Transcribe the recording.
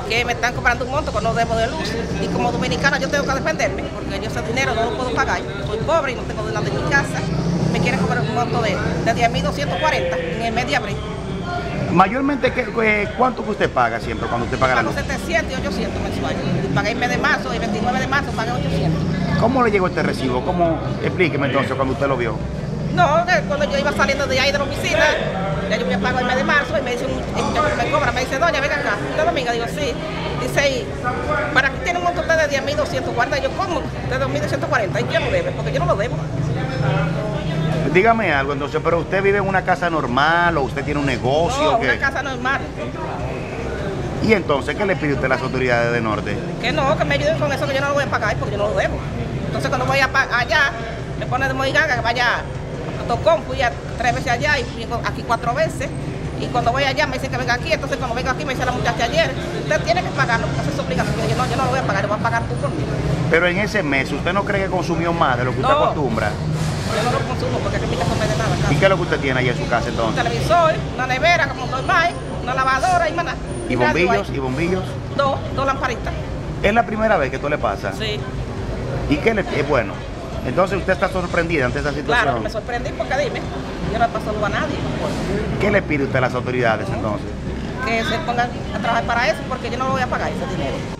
que me están cobrando un monto que no debo de luz. Y como dominicana yo tengo que defenderme, porque yo ese dinero no lo puedo pagar. Soy pobre y no tengo dinero en mi casa. Me quieren cobrar un monto de 10.240 en el mes de abril. Mayormente, ¿cuánto que usted paga siempre cuando usted paga la luz? Pago 700 y 800 mensuales. Y pagué el mes de marzo, el 29 de marzo pagué 800. ¿Cómo le llegó este recibo? Explíqueme entonces cuando usted lo vio. No, cuando yo iba saliendo de ahí de la oficina, ya yo me pago el mes de marzo y me dice un muchacho que me cobra, me dice, doña, venga acá, ¿usted es amiga? Digo, sí. Dice, ¿y para qué tiene un monto usted de 10.240? Yo, ¿cómo? De 2.240. ¿Y quién lo debe? Porque yo no lo debo. Dígame algo entonces, pero usted vive en una casa normal o usted tiene un negocio. No, una casa normal. ¿Y entonces qué le pide usted a las autoridades de Norte? Que no, que me ayuden con eso, que yo no lo voy a pagar porque yo no lo debo. Entonces cuando voy allá, me pone de moiganga que vaya a Tocón, fui 3 veces allá y fui aquí 4 veces. Y cuando voy allá me dicen que venga aquí, entonces cuando vengo aquí me dice la muchacha ayer, usted tiene que pagarlo, porque esa es su obligación. Yo no lo voy a pagar, lo voy a pagar tú por mí. Pero en ese mes, ¿usted no cree que consumió más de lo que usted acostumbra? Yo no lo consumo porque aquí en mi casa no me de nada. ¿Y qué es lo que usted tiene ahí en su casa entonces? Un televisor, una nevera como normal, una lavadora y más nada. ¿Y bombillos? ¿Y bombillos? Dos lamparitas. ¿Es la primera vez que esto le pasa? Sí. ¿Y qué le bueno? Entonces usted está sorprendida ante esta situación. Claro, me sorprendí porque dime, yo no le paso luz a nadie. ¿Qué le pide usted a las autoridades entonces? Que se pongan a trabajar para eso porque yo no lo voy a pagar ese dinero.